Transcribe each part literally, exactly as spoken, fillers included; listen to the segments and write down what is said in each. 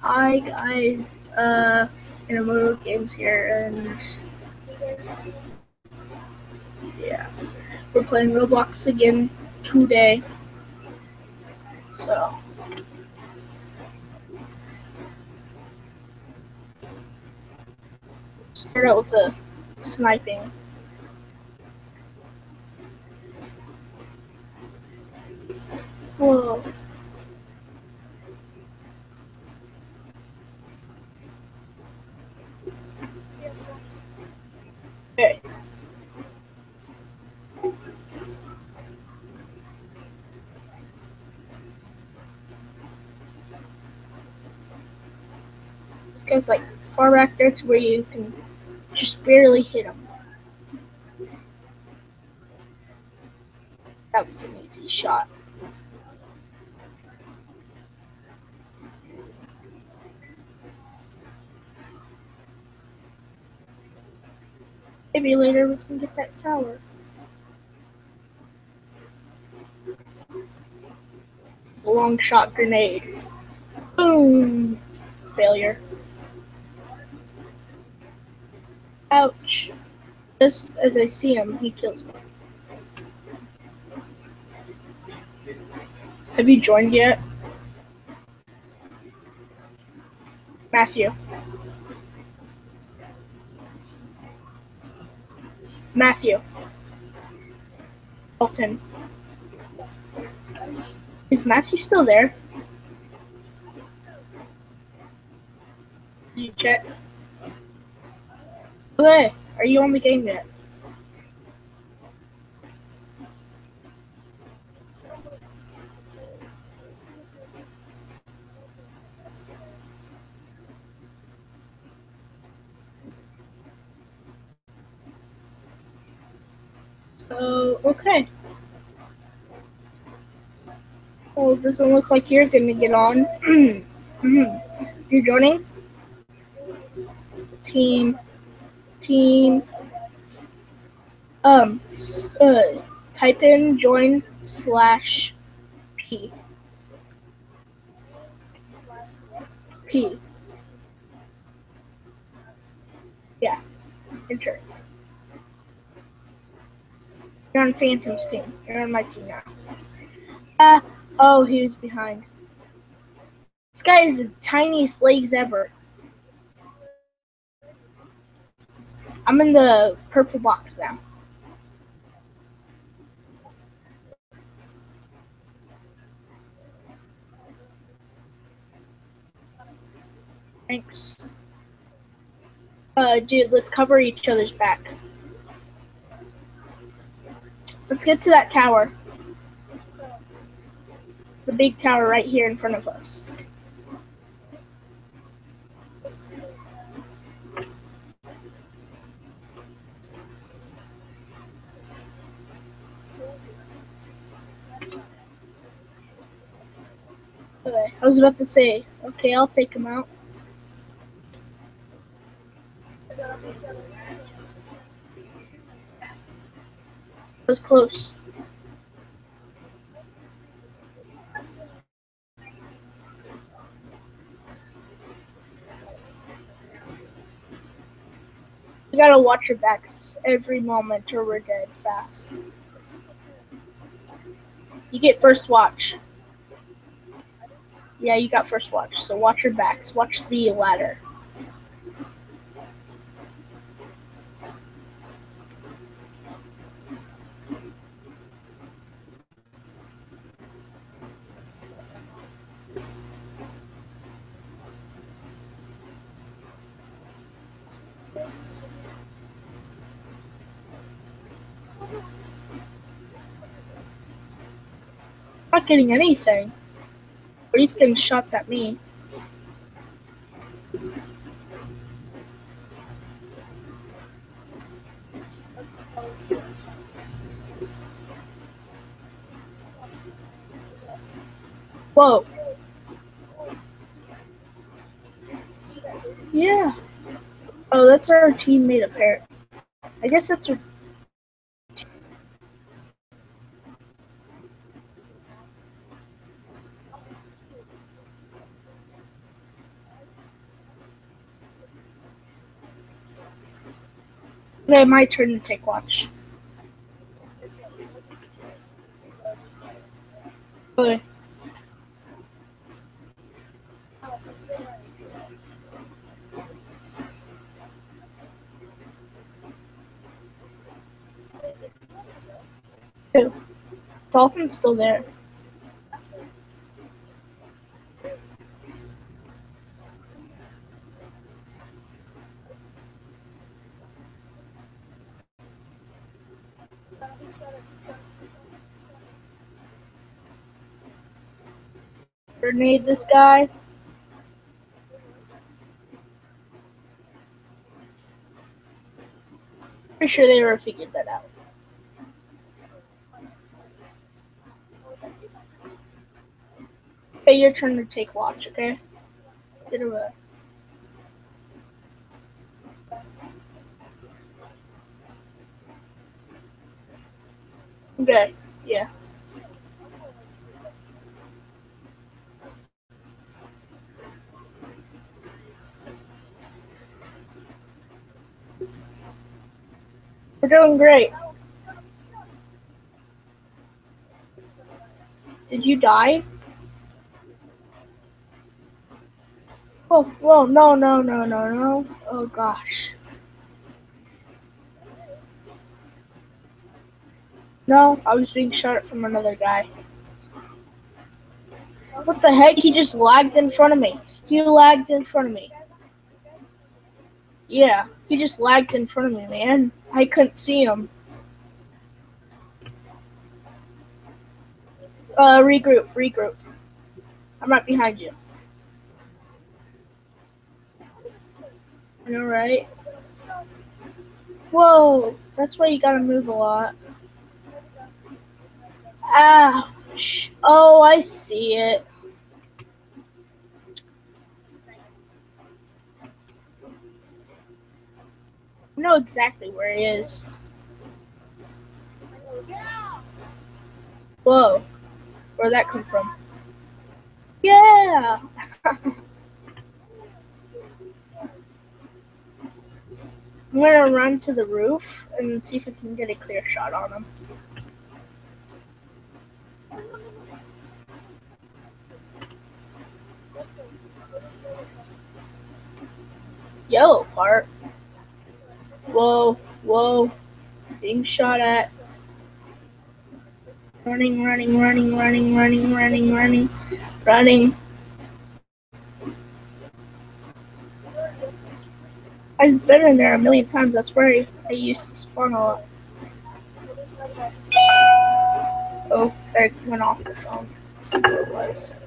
Hi guys, uh, Inamoto Games here, and yeah, we're playing Roblox again today. So, start out with a sniping. Whoa. Okay. This guy's like far back there to where you can just barely hit him. That was an easy shot. Maybe later we can get that tower. Long shot grenade. Boom! Failure. Ouch. Just as I see him, he kills me. Have you joined yet? Matthew. Matthew. Elton. Is Matthew still there? Did you check? Okay, are you on the game yet? So, okay. Well, it doesn't look like you're gonna get on. You're joining? Team, team, um, uh, type in join slash P. P. Yeah, enter. You're on Phantom's team. You're on my team now. Ah, oh, he was behind. This guy has the tiniest legs ever. I'm in the purple box now. Thanks. Uh, dude, let's cover each other's back. Let's get to that tower. The big tower right here in front of us. Okay, I was about to say, okay, I'll take him out. That was close. We gotta watch our backs every moment or we're dead fast. You get first watch. Yeah, you got first watch, so watch your backs. Watch the ladder. I'm not getting anything. But he's getting shots at me. Whoa. Yeah. Oh, that's our teammate up there. I guess that's our... Okay, my turn to take watch. Okay. Two. Dolphin's still there. Grenade this guy. Pretty sure they already figured that out. Okay, your turn to take watch, okay? Get away. Okay, yeah. We're doing great. Did you die? Oh, whoa, no, no, no, no, no. Oh, gosh. No, I was being shot at from another guy. What the heck? He just lagged in front of me. He lagged in front of me. Yeah, he just lagged in front of me, man. I couldn't see him. Uh, regroup, regroup. I'm right behind you. I know, right? Whoa, that's why you gotta move a lot. Ouch. Oh, I see it. I know exactly where he is. Whoa, where'd that come from? Yeah! I'm gonna run to the roof and see if I can get a clear shot on him. Yellow part. Whoa, whoa. Being shot at. Running, running, running, running, running, running, running, running. I've been in there a million times. That's where I, I used to spawn a lot. Oh, that went off the phone. Let's see what it was.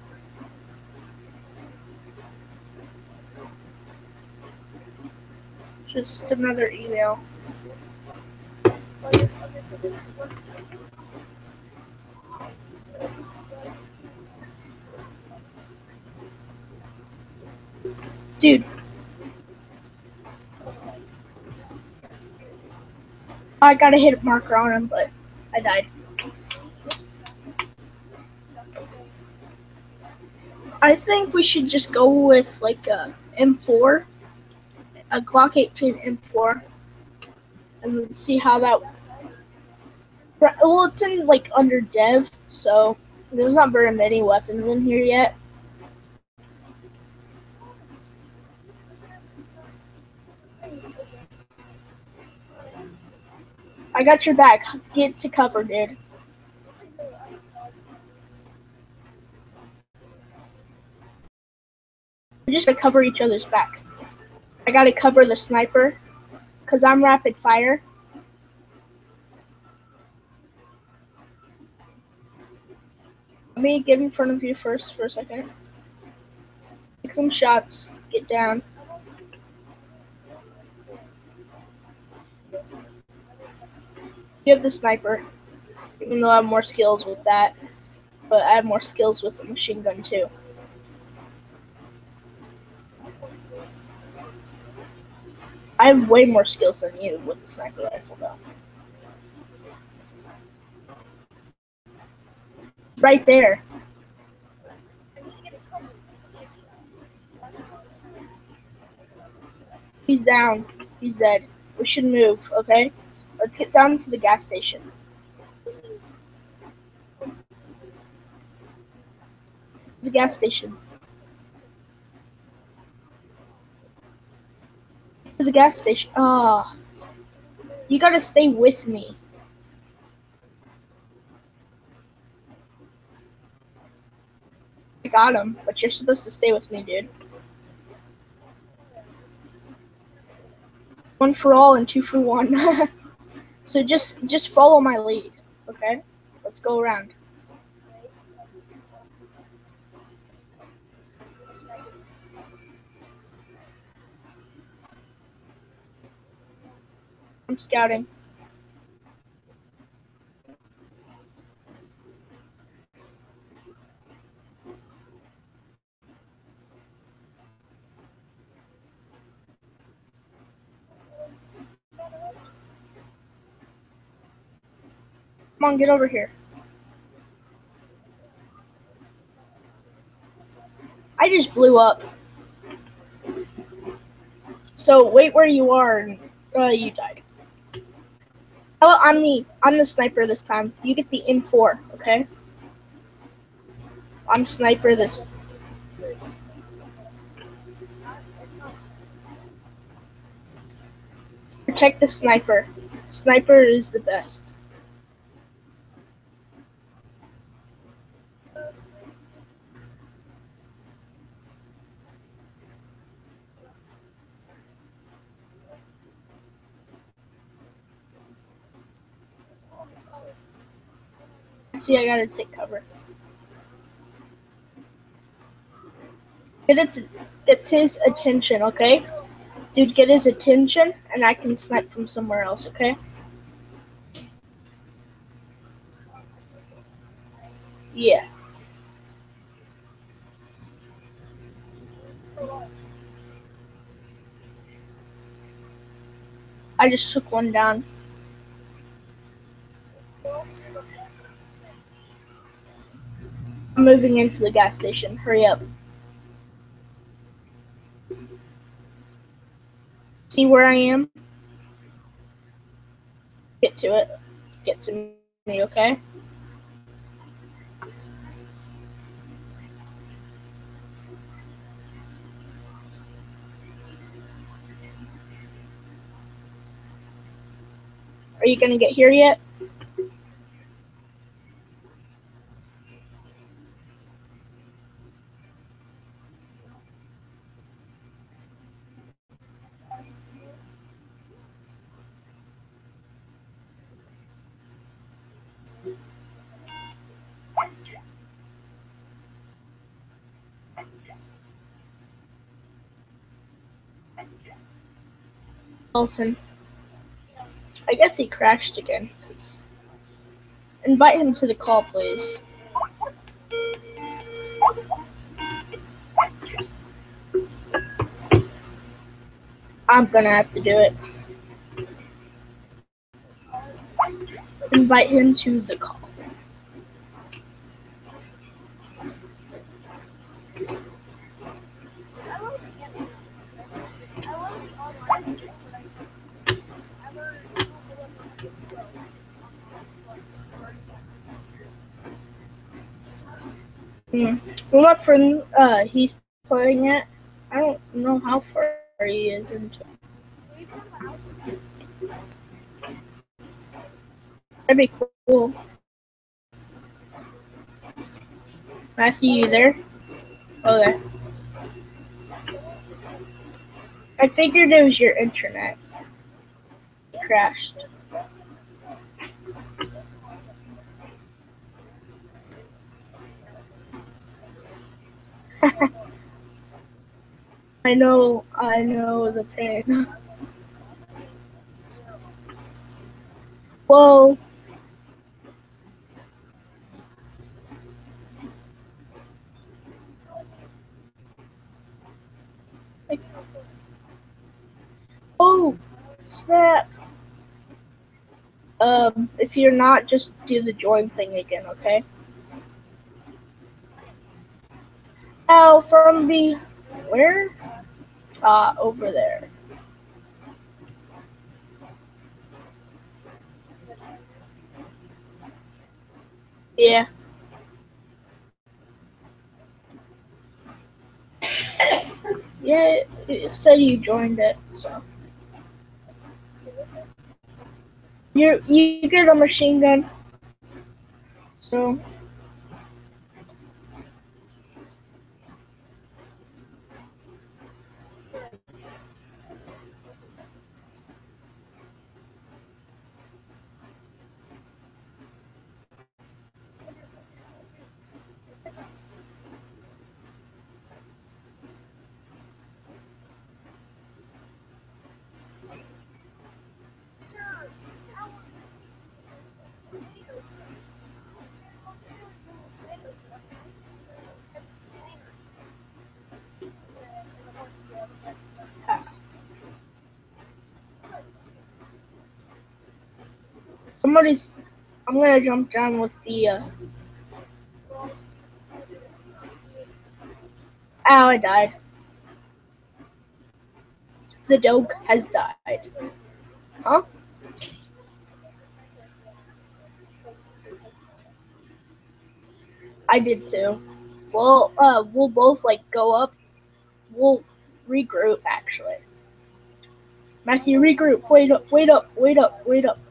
Just another email. Dude. I got a hit marker on him, but I died. I think we should just go with like a M four, a Glock eighteen M four, and then see how that. Well, it's in like under dev, so there's not very many weapons in here yet. I got your back. Get to cover, dude. We're just gonna cover each other's back. I gotta cover the sniper, cause I'm rapid fire. Let me get in front of you first for a second. Take some shots. Get down. You have the sniper, even though I have more skills with that, but I have more skills with the machine gun too. I have way more skills than you with the sniper rifle though. Right there. He's down. He's dead. We should move, okay? Let's get down to the gas station. The gas station. To the gas station. Ah, oh, you gotta stay with me. I got him, but you're supposed to stay with me, dude. One for all and two for one. So just just follow my lead, okay? Let's go around. I'm scouting. Come on, get over here. I just blew up. So wait where you are, and uh, you died. Oh, I'm the I'm the sniper this time. You get the M four, okay? I'm sniper this. Protect the sniper. Sniper is the best. See, I gotta take cover. Get its, it's his attention, okay? Dude, get his attention, and I can snipe from somewhere else, okay? Yeah. I just took one down. I'm moving into the gas station. Hurry up. See where I am? Get to it. Get to me, okay? Are you gonna get here yet? Elton. I guess he crashed again. Invite him to the call, please. I'm gonna have to do it. Invite him to the call. Hmm. Well, my friend, uh, he's playing it. I don't know how far he is into it. That'd be cool. I see you there. Okay. I figured it was your internet. It crashed. I know, I know the pain. Whoa. Oh, snap. Um, if you're not, just do the join thing again, okay? Now, from the, where? Uh, over there. Yeah. Yeah, it said you joined it, so. You you get a machine gun, so. Somebody's. I'm gonna jump down with the. Uh, ow! I died. The dog has died. Huh? I did too. Well, uh, we'll both like go up. We'll regroup actually. Matthew, regroup. Wait up. Wait up. Wait up. Wait up.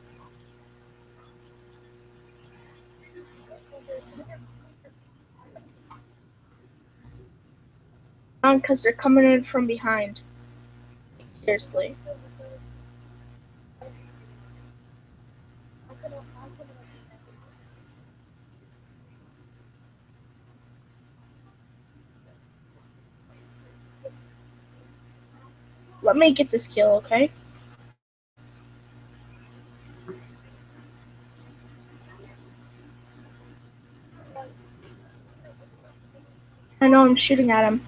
Because they're coming in from behind. Seriously. Let me get this kill, okay? I know I'm shooting at him.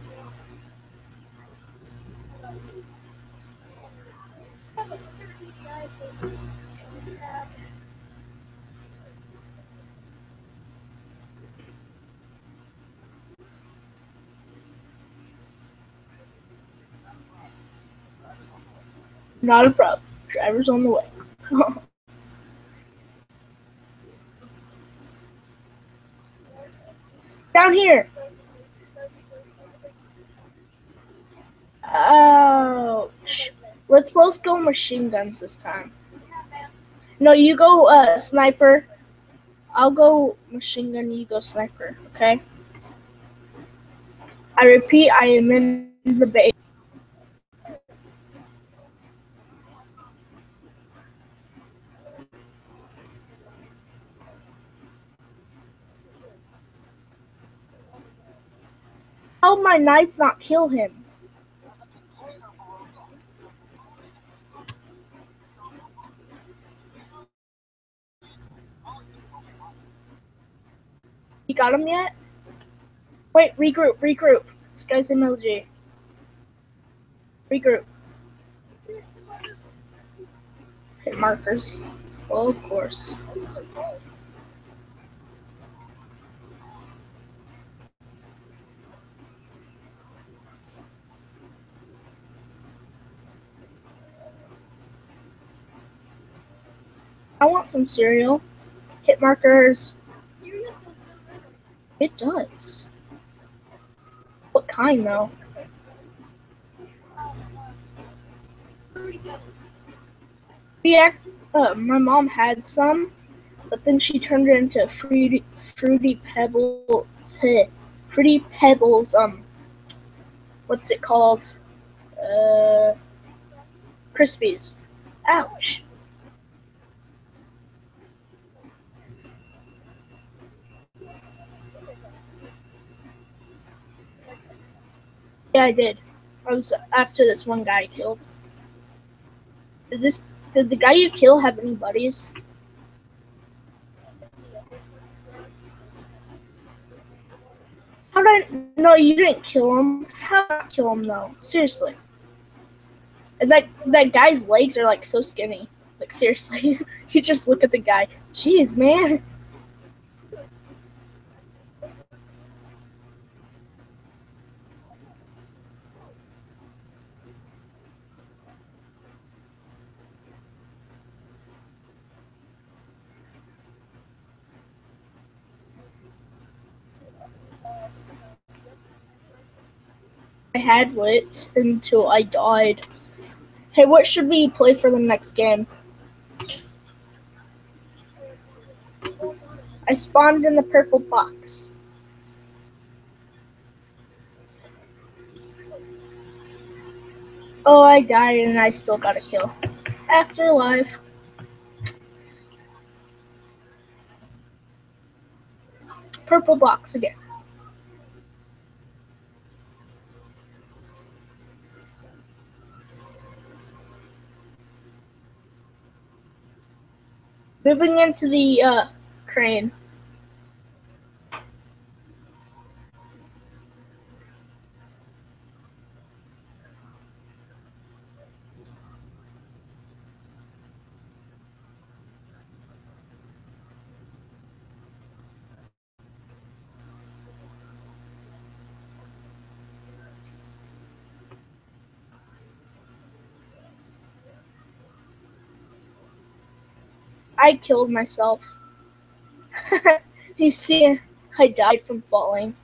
Not a problem. Driver's on the way. Down here. Ouch. Let's both go machine guns this time. No, you go uh, sniper. I'll go machine gun, you go sniper, okay? I repeat, I am in the base. How my knife not kill him? You got him yet? Wait, regroup, regroup. This guy's M L G. Regroup. Hit markers. Well, of course. I want some cereal. Hit markers. It does. What kind, though? Yeah, uh, my mom had some, but then she turned it into fruity, fruity pebble, heh, fruity pebbles. Um, what's it called? Uh, Crispies. Ouch. Yeah, I did. I was after this one guy I killed. Did this? Did the guy you kill have any buddies? How did I? No, you didn't kill him. How did I kill him though? Seriously. And that that guy's legs are like so skinny. Like seriously, you just look at the guy. Jeez, man. I had lit until I died. Hey, what should we play for the next game? I spawned in the purple box. Oh, I died and I still got a kill. Afterlife. Purple box again. Moving into the uh, crane. I killed myself. You see, I died from falling.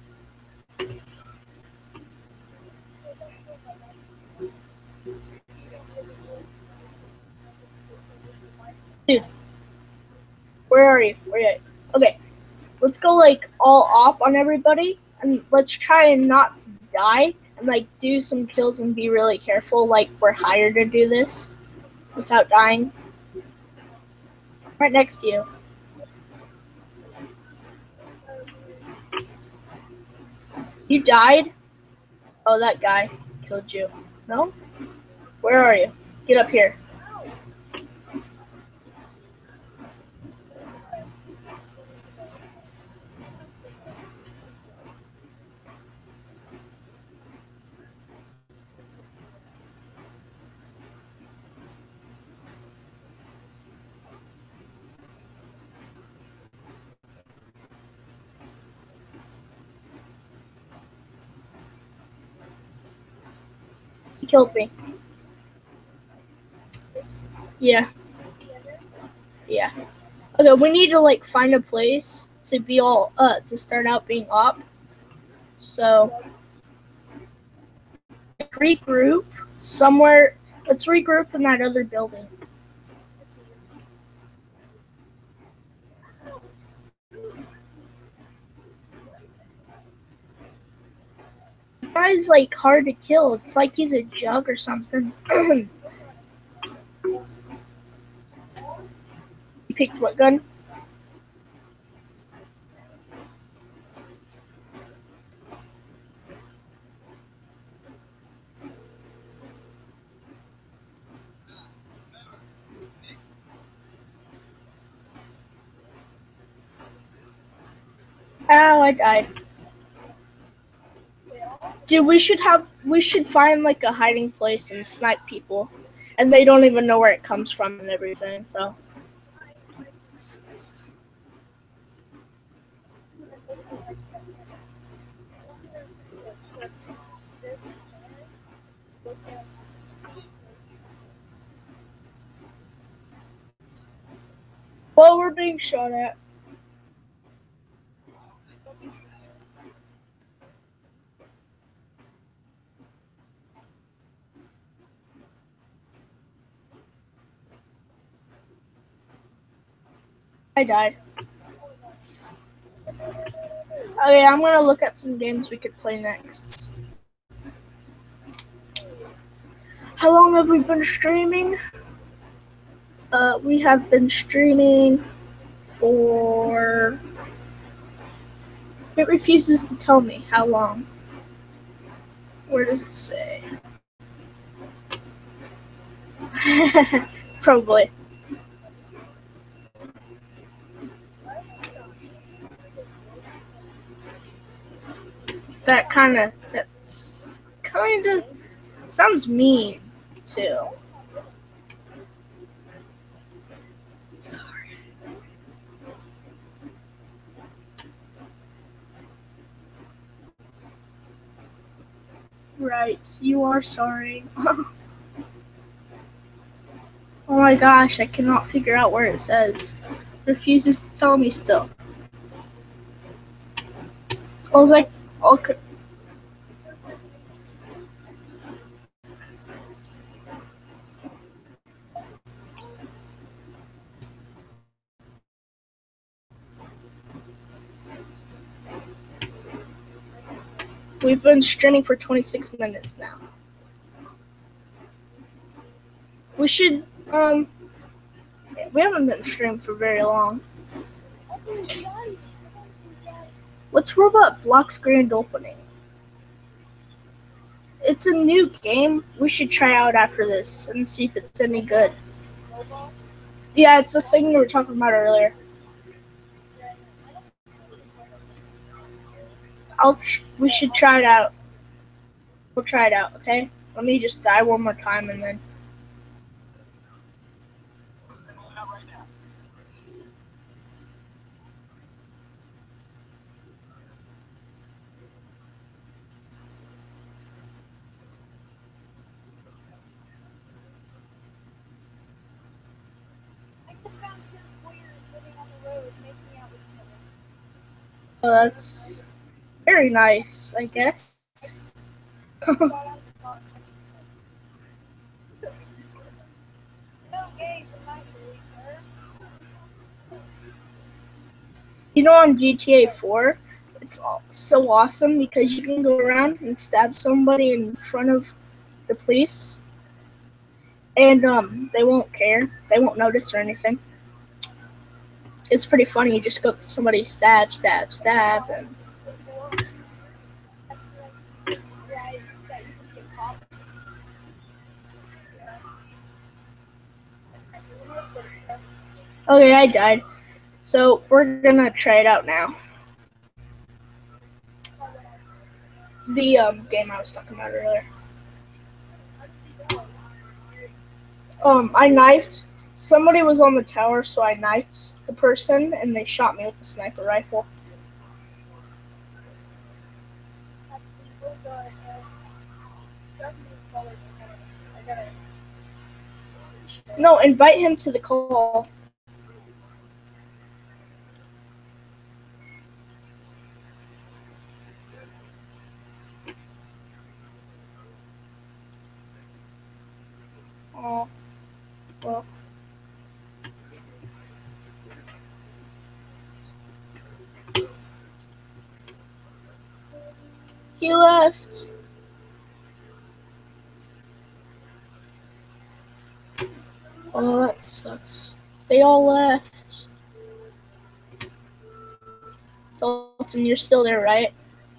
Dude, where are you? Where are you? Okay, let's go like all off on everybody, and let's try and not die, and like do some kills and be really careful. Like we're hired to do this without dying. Right next to you. You died? Oh, that guy killed you. No? Where are you? Get up here. He killed me. Yeah. Yeah. Okay, we need to like find a place to be all uh to start out being op. So regroup somewhere. Let's regroup in that other building. The guy's like hard to kill. It's like he's a jug or something. You picked what gun? Ow, I died. Dude, we should have, we should find like a hiding place and snipe people. And they don't even know where it comes from and everything, so. Well, we're being shot at. I died. Okay, I'm gonna look at some games we could play next. How long have we been streaming? Uh, we have been streaming for... It refuses to tell me how long. Where does it say? Probably. That kind of, that's kind of, sounds mean, too. Sorry. Right, you are sorry. Oh my gosh, I cannot figure out where it says. It refuses to tell me still. I was like, okay. We've been streaming for twenty-six minutes now. We should, um, we haven't been streaming for very long. What's Robot Block's grand opening? It's a new game. We should try out after this and see if it's any good. Yeah, it's the thing we were talking about earlier. I'll. We should try it out. We'll try it out, okay? Let me just die one more time and then. Oh, that's very nice, I guess. You know, on G T A four, it's so awesome because you can go around and stab somebody in front of the police, and um, they won't care. They won't notice or anything. It's pretty funny. You just go up to somebody, stab, stab, stab, and. Okay, I died. So we're gonna try it out now. The um, game I was talking about earlier. Um, I knifed. Somebody was on the tower, so I knifed the person, and they shot me with the sniper rifle. No, invite him to the call. Oh, well. He left. Oh, that sucks. They all left. Dalton, you're still there, right?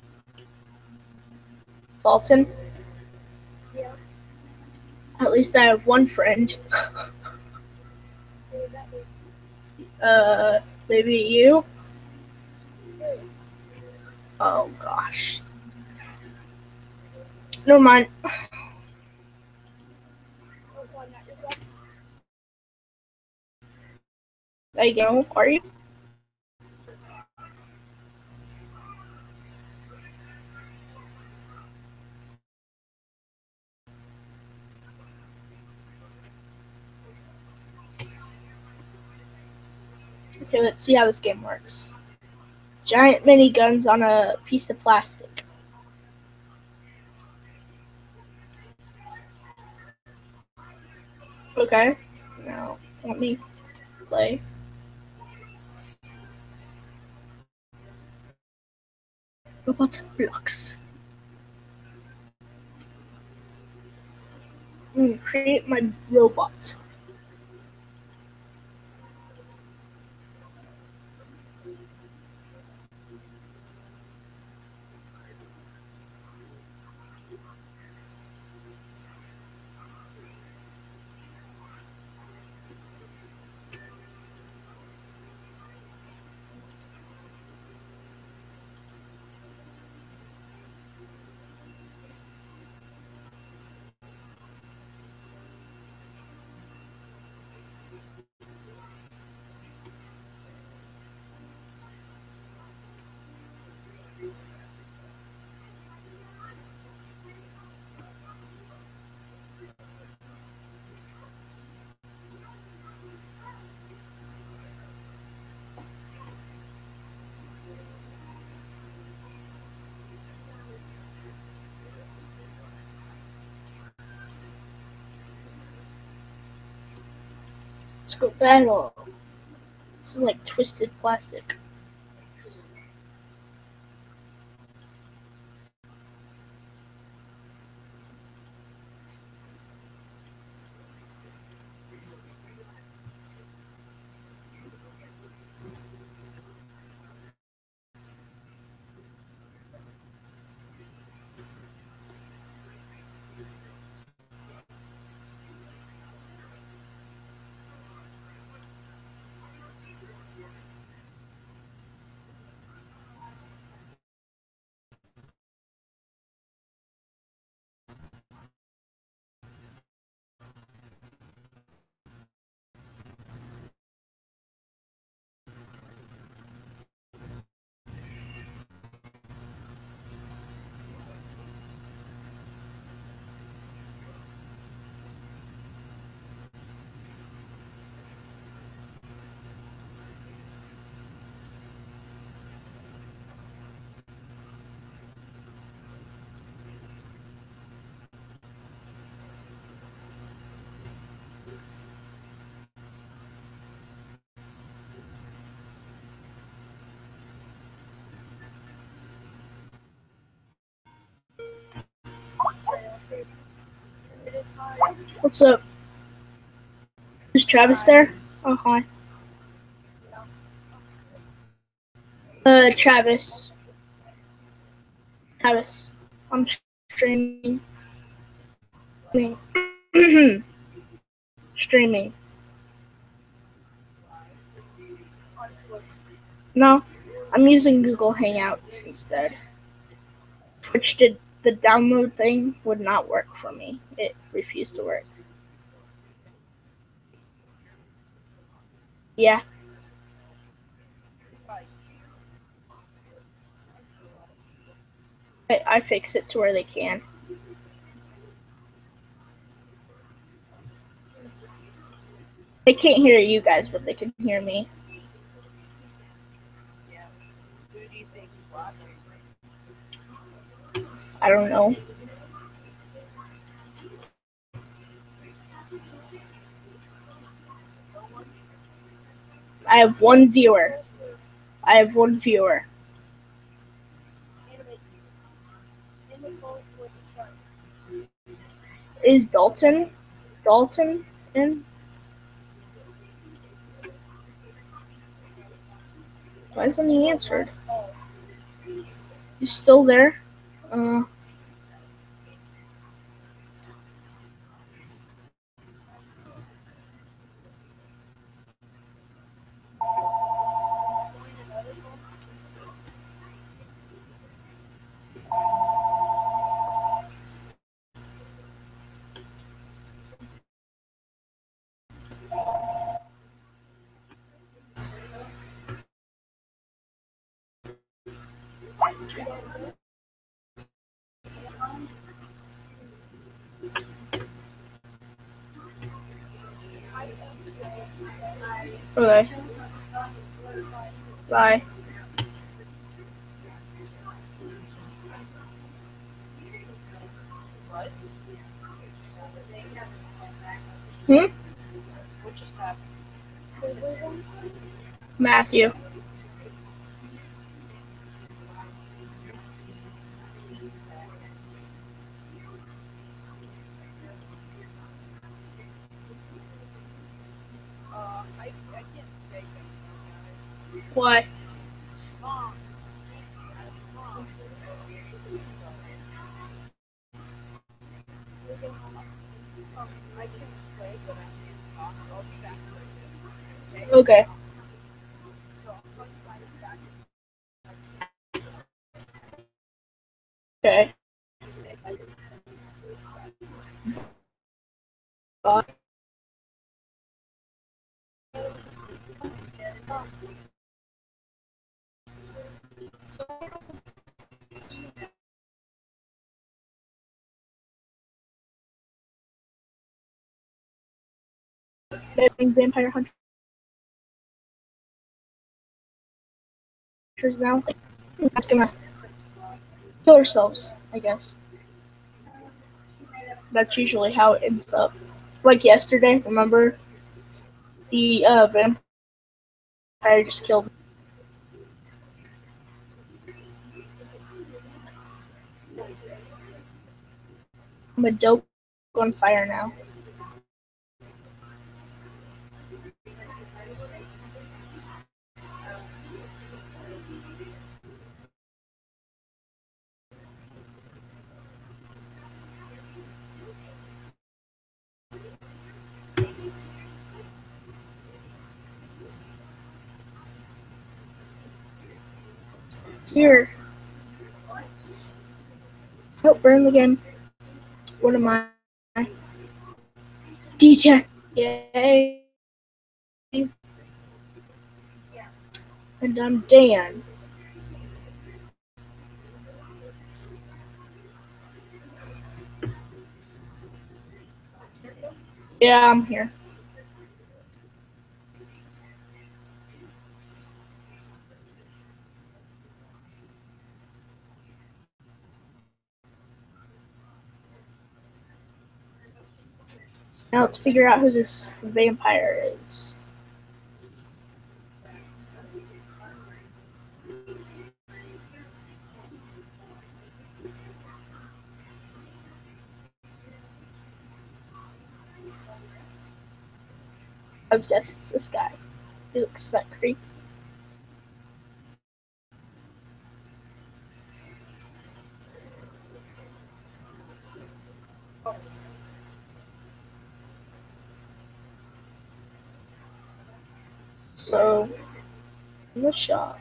Dalton? Yeah. At least I have one friend. uh, maybe you? Oh, gosh. Never mind. There you go. Are you? Okay, let's see how this game works. Giant miniguns on a piece of plastic. Okay, now let me play. Robot blocks. I'm gonna create my robot. Let's go battle. This is like twisted plastic. What's up? Is Travis there? Oh, hi. Uh, Travis. Travis. I'm streaming. Streaming. No, I'm using Google Hangouts instead. Twitch did the download thing would not work for me. It refused to work. Yeah. I, I fix it to where they can. They can't hear you guys, but they can hear me. I don't know. I have one viewer. I have one viewer. Is Dalton? Dalton in? Why isn't he answered? He's still there? Uh, okay. Bye. Hmm? Matthew. Why? Okay. Okay. Bye. Vampire Hunters now. That's gonna kill ourselves, I guess. That's usually how it ends up. Like yesterday, remember? The uh, vampire just killed. I'm a dope on fire now. Here. Oh, burn again. What am I? D-Tech. Yay. And I'm Dan. Yeah, I'm here. Now let's figure out who this vampire is. I would guess it's this guy. He looks that creepy. So, in the shop,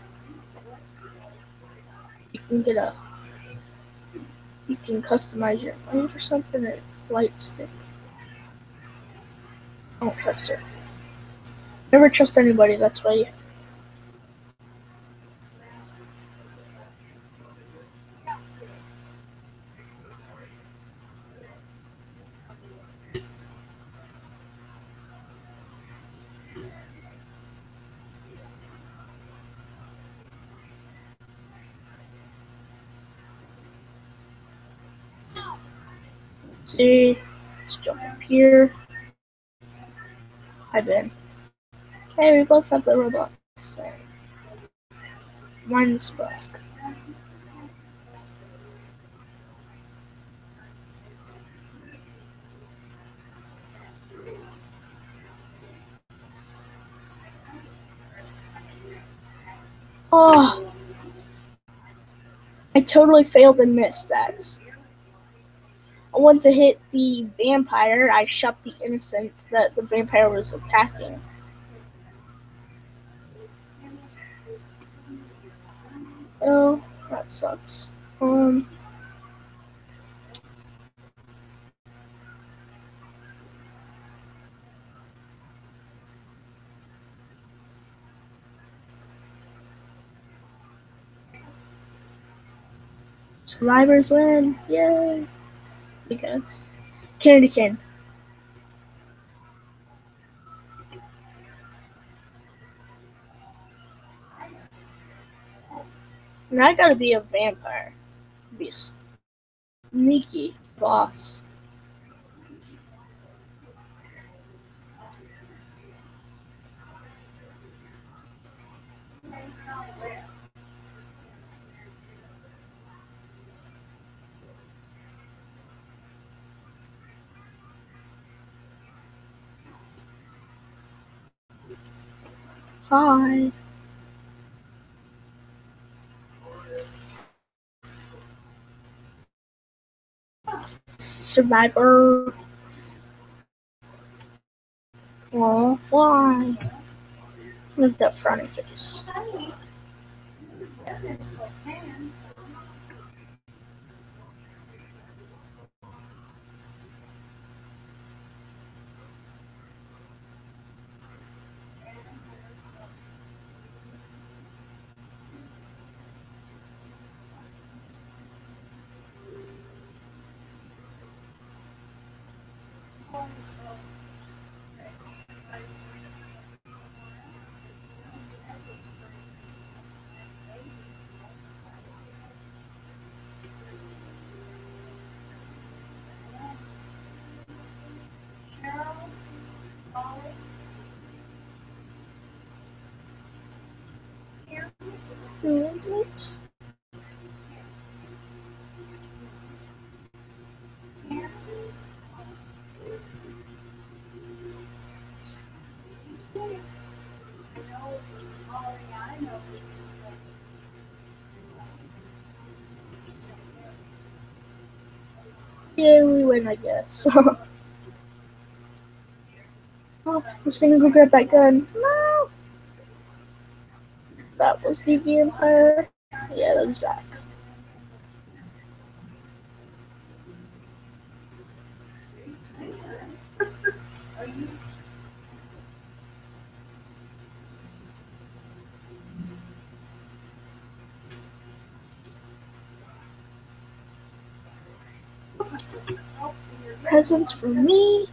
you can get a, you can customize your flame or something, a light stick. I don't trust her. Never trust anybody, that's why you. See, let's jump up here. Hi, Ben. Hey, we both have the Roblox thing. Mine's black. Oh, I totally failed and missed that. I wanted to hit the vampire. I shot the innocent that the vampire was attacking. Oh, that sucks. Um. Survivors win. Yay. I guess. Candy cane. And I gotta be a vampire. Be a sneaky boss. Hi. Survivor. Oh, why? Look at that frowny face. Who is it? Yeah, we win, I guess. Oh, I was gonna go grab that gun. No! That was the vampire. Yeah, that was Zach. Presents for me.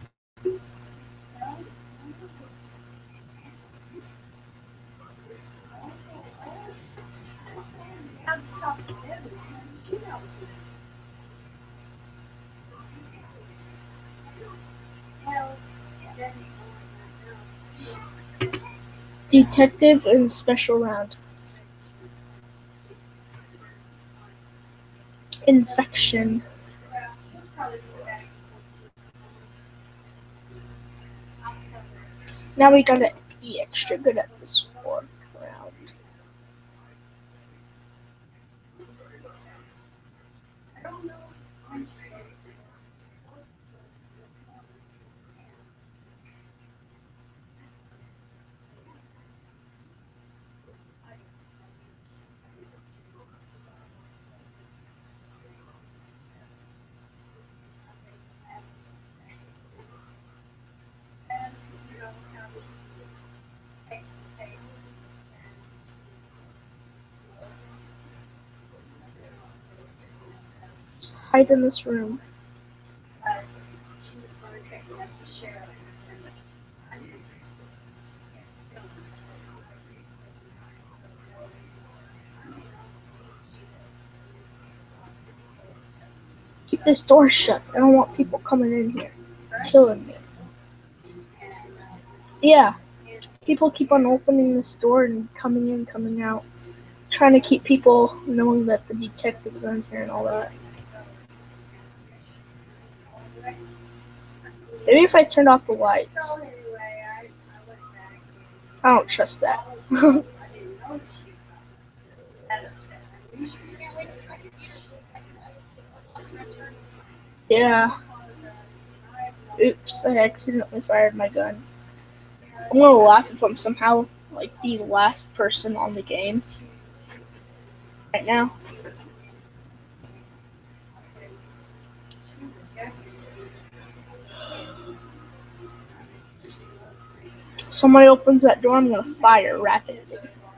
Detective and special round. Infection. Now we gotta be extra good at this work round. Just hide in this room. Keep this door shut. I don't want people coming in here, killing me. Yeah, people keep on opening this door and coming in, coming out, trying to keep people knowing that the detective's in here and all that. Maybe if I turned off the lights. I don't trust that. Yeah. Oops, I accidentally fired my gun. I'm gonna laugh if I'm somehow like the last person on the game right now. Somebody opens that door, I'm gonna fire rapidly.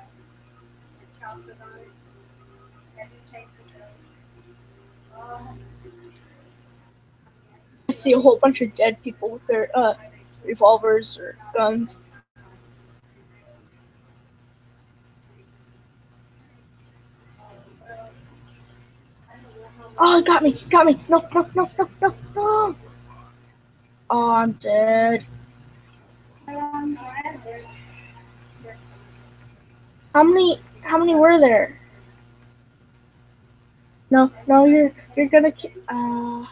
I see a whole bunch of dead people with their uh, revolvers or guns. Oh, it got me, got me. No, no, no, no, no, no. Oh, I'm dead. How many, how many were there? No, no, you're, you're gonna, uh...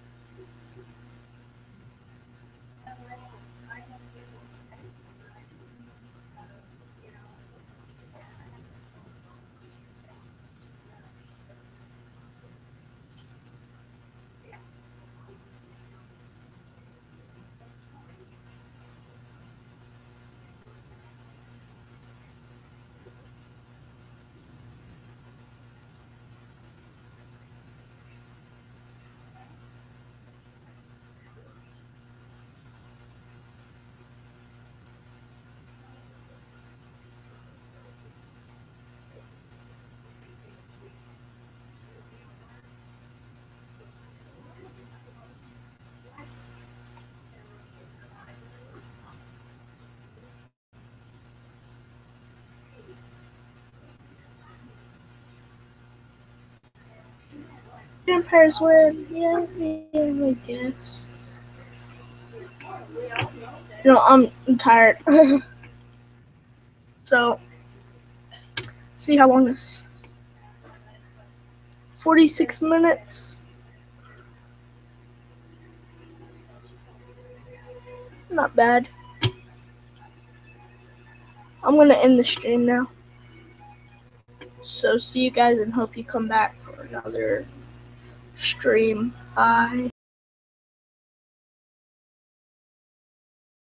Vampires win. Yeah, yeah, I guess. You know, I'm, I'm tired. So, see how long this. forty-six minutes. Not bad. I'm gonna end the stream now. So, see you guys and hope you come back for another stream. Bye.